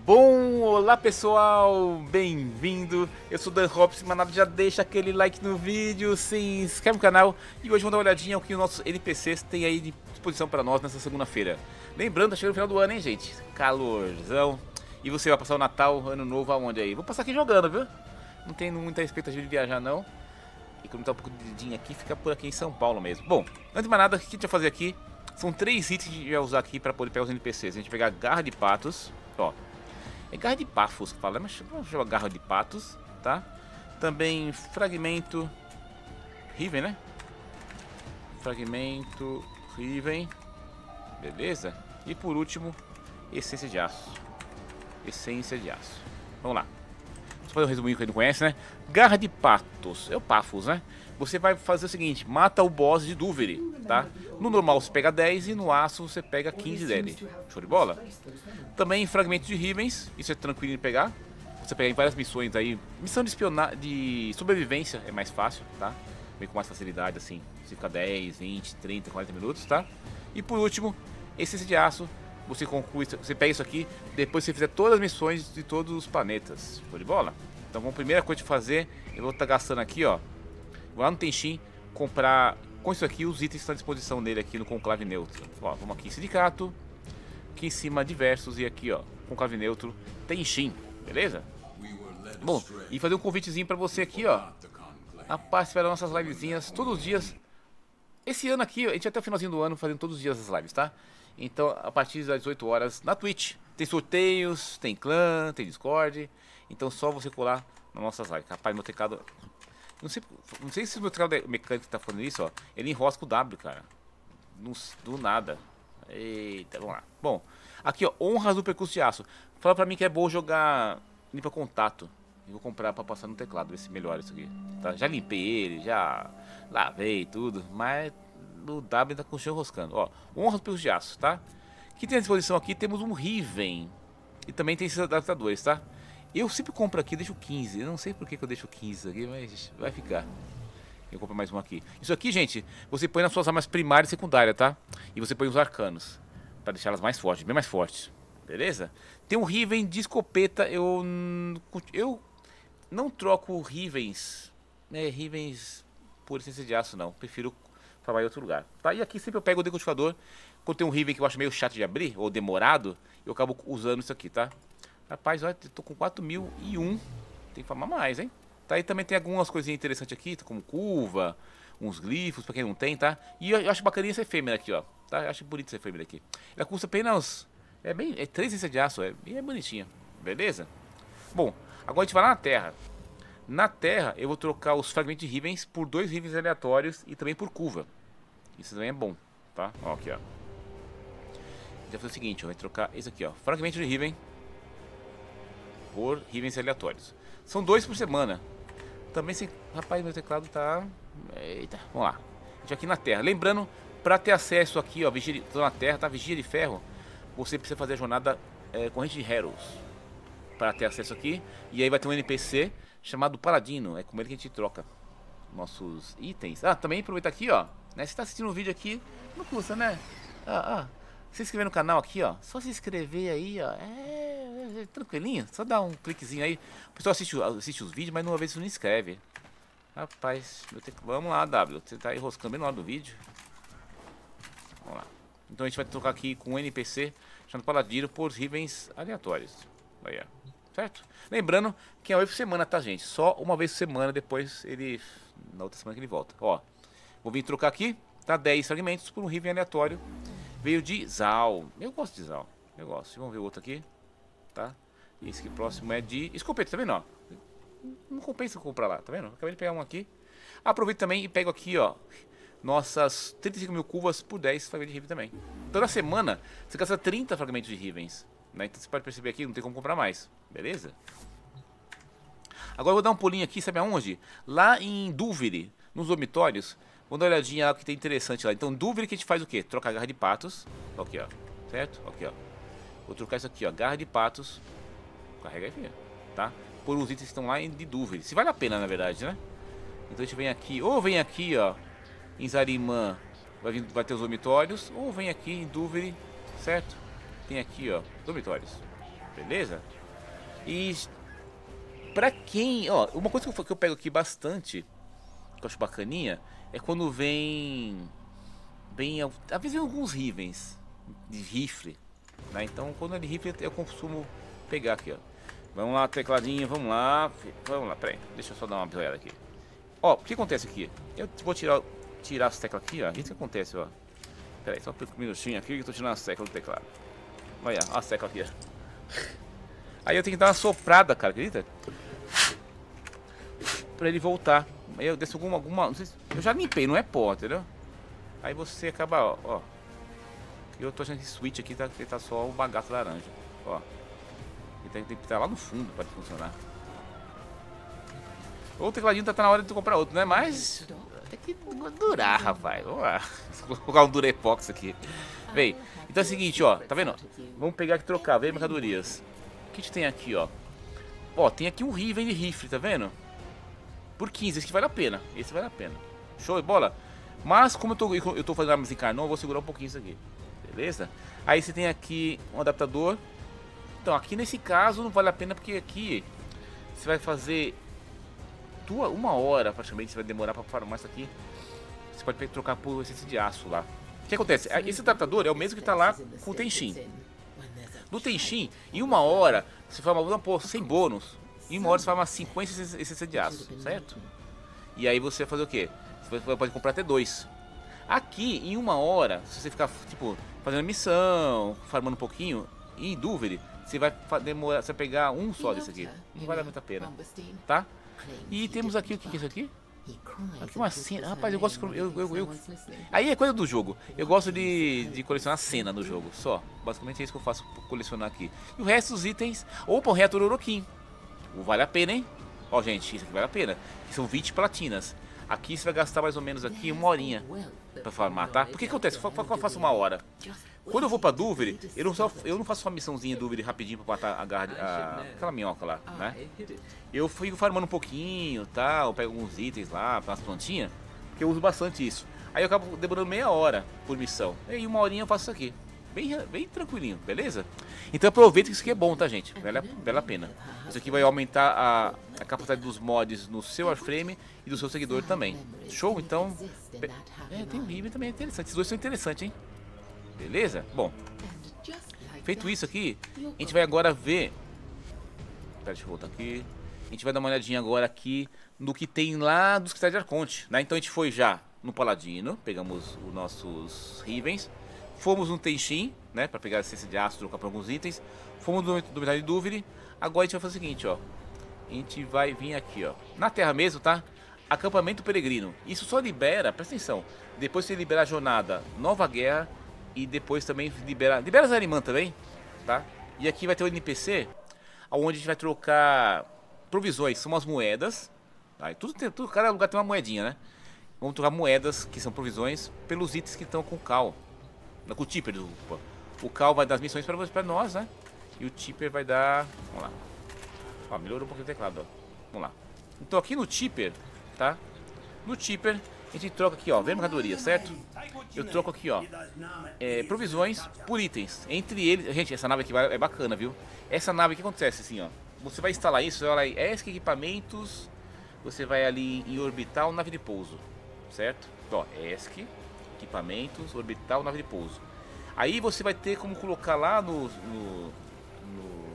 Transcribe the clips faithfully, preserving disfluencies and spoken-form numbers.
Bom, olá pessoal, bem-vindo, eu sou o Dan Robson, mas nada, já deixa aquele like no vídeo, se inscreve no canal e hoje vamos dar uma olhadinha ao que os nossos N P Cs têm aí de disposição para nós nessa segunda-feira. Lembrando, tá chegando no final do ano, hein gente, calorzão, e você vai passar o Natal, Ano Novo aonde aí? Vou passar aqui jogando, viu? Não tenho muita expectativa de viajar não, e como tá um pouco de dedinho aqui, fica por aqui em São Paulo mesmo. Bom, antes de mais nada, o que a gente vai fazer aqui? São três itens que a gente vai usar aqui para poder pegar os N P Cs. A gente vai pegar garra de patos, ó. É garra de patos que fala, mas vamos chamar garra de patos, tá? Também fragmento Riven, né? Fragmento Riven, beleza? E por último, essência de aço. Essência de aço. Vamos lá. Só fazer um resuminho que ele não conhece, né? Garra de patos, é o Paphos, né? Você vai fazer o seguinte, mata o boss de Duviri, tá? No normal você pega dez e no aço você pega quinze dele. Show de bola? Também fragmentos de Rivens, isso é tranquilo de pegar. Você pega em várias missões aí. Missão de espionagem, de sobrevivência é mais fácil, tá? Vem com mais facilidade assim. Você fica dez, vinte, trinta, quarenta minutos, tá? E por último, essência de aço. Você conclui, você pega isso aqui, depois você fizer todas as missões de todos os planetas. Show de bola? Então, a primeira coisa de fazer, eu vou estar gastando aqui, ó. Vou lá no Tenshin comprar com isso aqui os itens que estão à disposição dele aqui no Conclave Neutro. Ó, vamos aqui em Sindicato, aqui em cima Diversos e aqui, ó, Conclave Neutro Tenshin, beleza? Bom, e fazer um convitezinho pra você aqui, ó, a participar das nossas livezinhas todos os dias. Esse ano aqui, a gente até o finalzinho do ano fazendo todos os dias as lives, tá? Então, a partir das dezoito horas na Twitch. Tem sorteios, tem clã, tem Discord. Então, só você colar nas nossas lives. Rapaz, meu teclado... Não sei, não sei se o meu teclado mecânico tá falando isso, ó. Ele enrosca o W, cara. No, do nada. Eita, vamos lá. Bom, aqui, ó. Honras do percurso de aço. Fala pra mim que é bom jogar limpa contato. Eu vou comprar pra passar no teclado, ver se melhora isso aqui. Tá? Já limpei ele, já lavei tudo. Mas o W tá com o chão roscando. Ó, honras do percurso de aço, tá? Que tem à disposição aqui, temos um Riven. E também tem esses adaptadores, tá? Eu sempre compro aqui, deixo quinze. Eu não sei por que, que eu deixo quinze aqui, mas vai ficar. Eu compro mais um aqui. Isso aqui, gente, você põe nas suas armas primária e secundária, tá? E você põe os arcanos, pra deixá-las mais fortes, bem mais fortes. Beleza? Tem um Riven de escopeta. Eu, eu não troco Rivens, né, Rivens por essência de aço, não. Prefiro trabalhar em outro lugar, tá? E aqui sempre eu pego o decodificador. Quando tem um Riven que eu acho meio chato de abrir, ou demorado, eu acabo usando isso aqui, tá? Rapaz, olha, tô com quatro mil e um. Tem que farmar mais, hein? Tá, aí também tem algumas coisinhas interessantes aqui, como curva, uns glifos, pra quem não tem, tá? E eu acho bacaninha essa efêmera aqui, ó. Tá? Eu acho bonito essa efêmera aqui. Ela custa apenas... É bem... É três essências de aço, é bem bonitinha. Beleza? Bom, agora a gente vai lá na Terra. Na Terra, eu vou trocar os fragmentos de Rivens por dois Rivens aleatórios e também por curva. Isso também é bom, tá? Ó, aqui, ó. A gente vai fazer o seguinte, ó. Vai trocar esse aqui, ó. Fragmento de Riven por Rivens aleatórios. São dois por semana. Também se... Rapaz, meu teclado tá... Eita, vamos lá. A gente aqui na Terra. Lembrando, para ter acesso aqui, ó, vigia de... Tô na Terra, tá? Vigia de ferro. Você precisa fazer a jornada é, corrente de Heroes para ter acesso aqui. E aí vai ter um N P C chamado Paladino. É com ele que a gente troca nossos itens. Ah, também aproveitar aqui, ó. Né? Você tá assistindo o vídeo aqui, não custa, né? Ah, ah. Se inscrever no canal aqui, ó. Só se inscrever aí, ó. É, é tranquilinho. Só dá um cliquezinho aí. O pessoal assiste, assiste os vídeos, mas uma vez não inscreve. Rapaz, eu tenho que... vamos lá, W. Você tá aí roscando bem na hora do vídeo. Vamos lá. Então a gente vai trocar aqui com um N P C chamado Paladino por Rivens aleatórios. Aí, ó. Certo? Lembrando que é oito por semana, tá, gente? Só uma vez por semana, depois ele... Na outra semana que ele volta. Ó. Vou vir trocar aqui, tá? dez fragmentos por um Riven aleatório. Veio de Zal. Eu gosto de Zal. Eu gosto. Vamos ver o outro aqui. Tá? E esse aqui próximo é de escopeta, tá vendo? Ó? Não compensa comprar lá, tá vendo? Acabei de pegar um aqui. Aproveito também e pego aqui, ó. Nossas trinta e cinco mil curvas por dez fragmentos de Riven também. Toda semana você gasta trinta fragmentos de Rivens. Né? Então você pode perceber aqui, não tem como comprar mais. Beleza? Agora eu vou dar um pulinho aqui, sabe aonde? Lá em Duviri, nos dormitórios. Vamos dar uma olhadinha lá que tem interessante lá. Então, Duviri que a gente faz o quê? Troca a garra de patos. Aqui, ó. Certo? Aqui, ó. Vou trocar isso aqui, ó. Garra de patos. Carrega aí, tá? Por uns itens que estão lá em de Duviri. Se vale a pena, na verdade, né? Então a gente vem aqui. Ou vem aqui, ó. Em Zarimã. Vai, vir, vai ter os dormitórios. Ou vem aqui em Duviri. Certo? Tem aqui, ó. Dormitórios. beleza? E pra quem, ó, uma coisa que eu, que eu pego aqui bastante, que eu acho bacaninha, é quando vem, vem, às vezes vem alguns rivens de rifle, né? Então quando é de rifle eu costumo pegar aqui, ó. Vamos lá, tecladinho, vamos lá, vamos lá, peraí, deixa eu só dar uma bisoiada aqui. Ó, o que acontece aqui? Eu vou tirar, tirar as teclas aqui, ó, isso que acontece, ó. Peraí, só um minutinho aqui que eu tô tirando as teclas do teclado. Olha, as teclas aqui, ó. Aí eu tenho que dar uma soprada, cara, acredita? Pra ele voltar. Aí eu desço alguma, alguma, não sei se, eu já limpei, não é pó, entendeu? Aí você acaba, ó, ó. Eu tô achando que esse switch aqui tá, tá só o bagaço laranja, ó. Ele tem, tem que estar lá no fundo para funcionar. O tecladinho tá, tá na hora de tu comprar outro, né? Mas tem que durar, rapaz. Vamos lá. Vou colocar um Durepox aqui. Vem. Então é o seguinte, ó. Tá vendo? Vamos pegar aqui e trocar. Vem mercadorias. O que a gente tem aqui, ó? Ó, tem aqui um Riven de rifle, tá vendo? Por quinze. Esse aqui vale a pena. Esse vale a pena. Show de bola? Mas como eu tô, eu tô fazendo armas em carnão, eu vou segurar um pouquinho isso aqui. Beleza? Aí você tem aqui um adaptador. Então, aqui nesse caso não vale a pena porque aqui você vai fazer tua, uma hora praticamente, você vai demorar para farmar isso aqui. Você pode trocar por essência de aço lá. O que acontece? Esse adaptador é o mesmo que está lá com o Tenshin. No Tenshin, em uma hora, você farma, não, pô, sem bônus. Em uma hora você farma cinquenta essência de aço, certo? E aí você vai fazer o quê? Você pode comprar até dois. Aqui, em uma hora, se você ficar, tipo, fazendo missão, farmando um pouquinho, em Duvere, você vai demorar, você vai pegar um só desse aqui. Não vale muito a pena, tá? E temos aqui, o que é isso aqui? Aqui uma cena. Rapaz, eu gosto de... Eu, eu, eu... Aí é coisa do jogo. Eu gosto de, de colecionar cena no jogo, só. Basicamente é isso que eu faço, colecionar aqui. E o resto dos itens... Opa, o reator Orokin. Vale a pena, hein? Ó, gente, isso aqui vale a pena. São vinte platinas. Aqui você vai gastar mais ou menos aqui uma horinha pra farmar, tá? Por que acontece? Eu faço uma hora. Quando eu vou pra Duvere, eu não, só, eu não faço uma missãozinha Duvere rapidinho pra matar a garra, a, aquela minhoca lá, né? Eu fico farmando um pouquinho, tá? Eu pego alguns itens lá, umas plantinhas, porque eu uso bastante isso. Aí eu acabo demorando meia hora por missão. E aí uma horinha eu faço isso aqui. Bem, bem tranquilinho, beleza? Então aproveita que isso aqui é bom, tá, gente? Vale, vale a pena. Isso aqui vai aumentar a, a capacidade dos mods no seu Warframe e do seu seguidor também. Show? Então... É, tem um Riven também, é interessante. Esses dois são interessantes, hein? Beleza? Bom, feito isso aqui, a gente vai agora ver... Pera, deixa eu voltar aqui. A gente vai dar uma olhadinha agora aqui no que tem lá dos Cristais de Arconte, né? Então a gente foi já no Paladino, pegamos os nossos Rivens. Fomos no Tenshin, né, pra pegar a essência de aço, trocar por alguns itens. Fomos no Dormitário de Duvere. Agora a gente vai fazer o seguinte, ó. A gente vai vir aqui, ó. Na terra mesmo, tá? Acampamento Peregrino. Isso só libera, presta atenção. Depois você libera a jornada Nova Guerra. E depois também libera... Libera Zariman também, tá? E aqui vai ter o N P C, onde a gente vai trocar provisões. São umas moedas. Tá? Tudo tem, tudo, cada lugar tem uma moedinha, né? Vamos trocar moedas, que são provisões, pelos itens que estão com o Cal. Com o Tipper, desculpa. O Cal vai dar as missões para nós, né? E o Tipper vai dar... Vamos lá. Ó, melhorou um pouquinho o teclado, ó. Vamos lá. Então aqui no Tipper, tá? No Tipper, a gente troca aqui, ó. Vem mercadoria, certo? Eu troco aqui, ó. É, provisões por itens. Entre eles... Gente, essa nave aqui é bacana, viu? Essa nave, o que acontece assim, ó? Você vai instalar isso, você vai lá em E S C Equipamentos. Você vai ali em Orbital, Nave de Pouso. Certo? Ó, E S C Equipamentos, Orbital, Nave de Pouso. Aí você vai ter como colocar lá no, no, no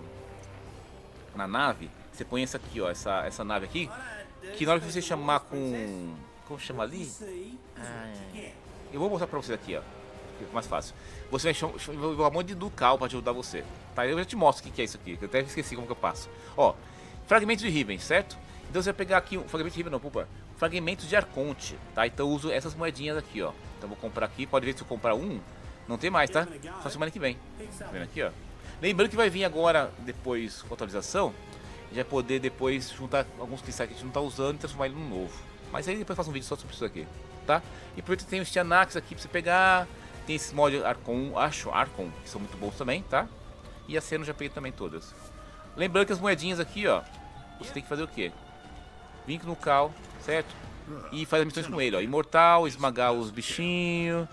na nave. Você põe essa aqui, ó, essa, essa nave aqui, que na hora que você chamar com... Como chama ali? Ah, eu vou mostrar pra você aqui, ó. Fica mais fácil. Você vai chamar um monte de Ducal pra te ajudar você. Tá? Eu já te mostro o que é isso aqui, que eu até esqueci como que eu passo. Ó, fragmentos de Riven, certo? Então você vai pegar aqui um fragmento de Riven, não, pupa. Fragmentos de Arconte, tá? Então eu uso essas moedinhas aqui, ó. Então eu vou comprar aqui, pode ver se eu comprar um, não tem mais, tá? Só semana que vem. Tá vendo aqui, ó? Lembrando que vai vir agora, depois, com a atualização, já vai poder depois juntar alguns cristais que a gente não tá usando e transformar ele num novo. Mas aí depois eu faço um vídeo só sobre isso aqui, tá? E por isso tem os Tianax aqui pra você pegar, tem esses mods Arcon, acho, Arcon, que são muito bons também, tá? E a cena eu já peguei também todas. Lembrando que as moedinhas aqui, ó, você tem que fazer o quê? Vim no Cal, certo? E faz as missões com ele, ó. Imortal, esmagar os bichinhos,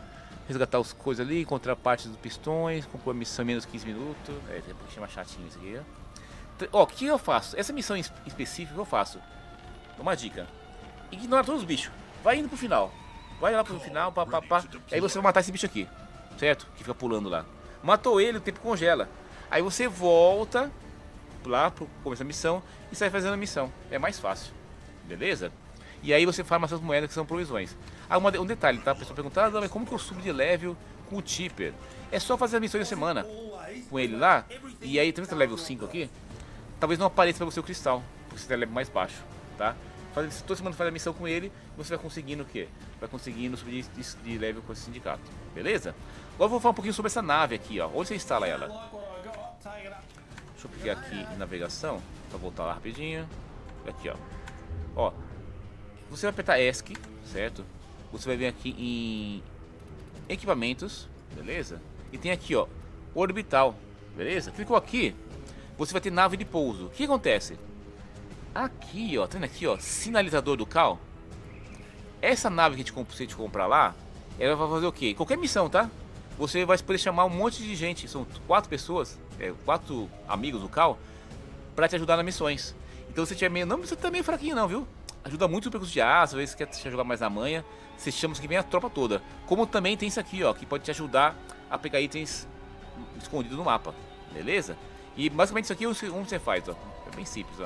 resgatar as coisas ali, encontrar partes dos pistões, concluir a missão em menos quinze minutos. É, tem que chamar chatinho isso aqui, ó. Ó, o que eu faço? Essa missão em específica eu faço. Uma dica. Ignora todos os bichos. Vai indo pro final. Vai lá pro final, pá, pá, pá. Aí você vai matar esse bicho aqui. Certo? Que fica pulando lá. Matou ele, o tempo congela. Aí você volta lá pro começo da missão e sai fazendo a missão. É mais fácil. Beleza? E aí você farma essas moedas que são provisões. Ah, uma, um detalhe, tá? A pessoa pergunta, ah, mas como que eu subo de level com o Tipper? É só fazer as missões da semana com ele lá. E aí, tem level cinco aqui. Talvez não apareça pra você o cristal, porque você tem level mais baixo, tá? Faz, toda semana faz a missão com ele, você vai conseguindo o quê? Vai conseguindo subir de, de level com esse sindicato, beleza? Agora eu vou falar um pouquinho sobre essa nave aqui, ó. Onde você instala ela? Deixa eu pegar aqui em navegação, pra voltar lá rapidinho. Aqui, ó. Ó, você vai apertar ESC, certo? Você vai vir aqui em equipamentos, beleza? E tem aqui, ó, orbital, beleza? Clicou aqui, você vai ter nave de pouso. O que acontece? Aqui, ó, tá vendo aqui, ó, sinalizador do cal. Essa nave que a gente consegue comprar lá, ela vai fazer o quê? Qualquer missão, tá? Você vai poder chamar um monte de gente, são quatro pessoas, é, quatro amigos do cal, pra te ajudar nas missões. Então se você tiver meio, não, você tá meio fraquinho não, viu? Ajuda muito o percurso de aço, às vezes você quer jogar mais na manha, você chama isso que vem a tropa toda. Como também tem isso aqui, ó, que pode te ajudar a pegar itens escondidos no mapa, beleza? E basicamente isso aqui, como você faz, ó, é bem simples, ó.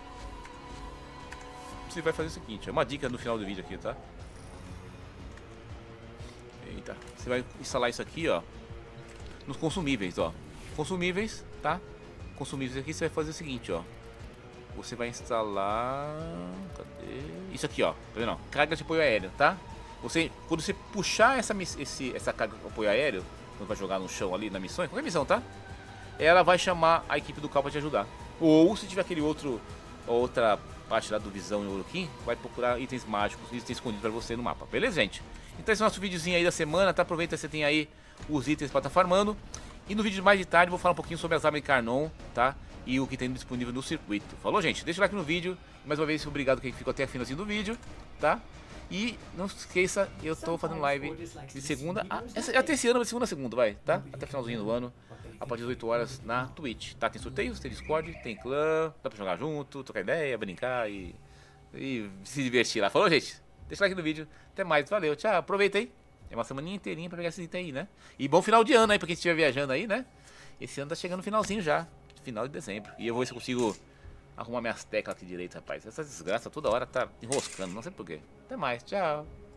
Você vai fazer o seguinte, é uma dica no final do vídeo aqui, tá? Eita, você vai instalar isso aqui, ó, nos consumíveis, ó. Consumíveis, tá? Consumíveis aqui, você vai fazer o seguinte, ó. Você vai instalar... Cadê? Isso aqui, ó. Tá vendo? Carga de apoio aéreo, tá? Você, quando você puxar essa, esse, essa carga de apoio aéreo, quando vai jogar no chão ali na missão, qualquer missão, tá? Ela vai chamar a equipe do cal pra te ajudar. Ou se tiver aquele outro... Outra parte lá do Visão e Oroquim, vai procurar itens mágicos, itens escondidos pra você no mapa. Beleza, gente? Então esse é o nosso videozinho aí da semana, tá? Aproveita que você tem aí os itens pra estar tá farmando. E no vídeo mais de tarde eu vou falar um pouquinho sobre as armas de Carnon, tá? E o que tem disponível no circuito. Falou, gente? Deixa o like no vídeo. Mais uma vez, obrigado quem ficou até o finalzinho do vídeo, tá? E não se esqueça, eu tô fazendo live de segunda a... Essa, até esse ano, de segunda a segunda, vai, tá? Até o finalzinho do ano, a partir das oito horas na Twitch, tá? Tem sorteios, tem Discord, tem clã, dá pra jogar junto, trocar ideia, brincar e... E se divertir lá. Falou, gente? Deixa o like no vídeo. Até mais, valeu, tchau. Aproveita aí. É uma semaninha inteirinha pra pegar esse item aí, né? E bom final de ano aí, pra quem estiver viajando aí, né? Esse ano tá chegando no finalzinho já. Final de dezembro. E eu vou ver se eu consigo arrumar minhas teclas aqui direito, rapaz. Essa desgraça toda hora tá enroscando, não sei porquê. Até mais, tchau.